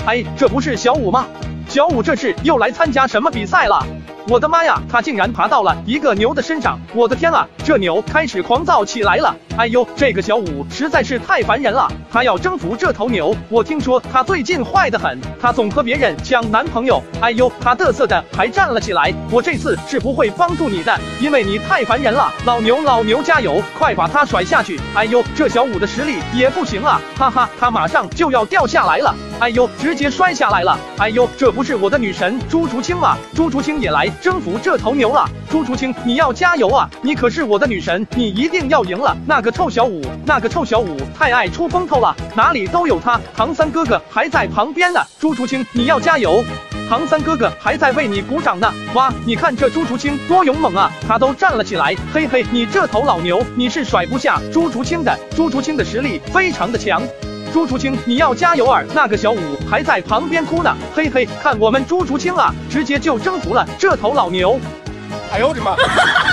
哎，这不是小五吗？小五这是又来参加什么比赛了？我的妈呀，他竟然爬到了一个牛的身上！我的天啊，这牛开始狂躁起来了！哎呦，这个小五实在是太烦人了，他要征服这头牛。我听说他最近坏得很，他总和别人抢男朋友。哎呦，他嘚瑟的还站了起来。我这次是不会帮助你的，因为你太烦人了。老牛加油，快把他甩下去！哎呦，这小五的实力也不行啊，哈哈，他马上就要掉下来了。哎呦，直接摔下来了！哎呦，这不是我的女神朱竹清吗？朱竹清也来征服这头牛了！朱竹清，你要加油啊！你可是我的女神，你一定要赢了！那个臭小五太爱出风头了，哪里都有他。唐三哥哥还在旁边呢，朱竹清，你要加油！唐三哥哥还在为你鼓掌呢。哇，你看这朱竹清多勇猛啊，他都站了起来。嘿嘿，你这头老牛，你是甩不下朱竹清的。朱竹清的实力非常的强。朱竹清，你要加油啊！那个小五还在旁边哭呢。嘿嘿，看我们朱竹清啊，直接就征服了这头老牛。 哎呦我的妈！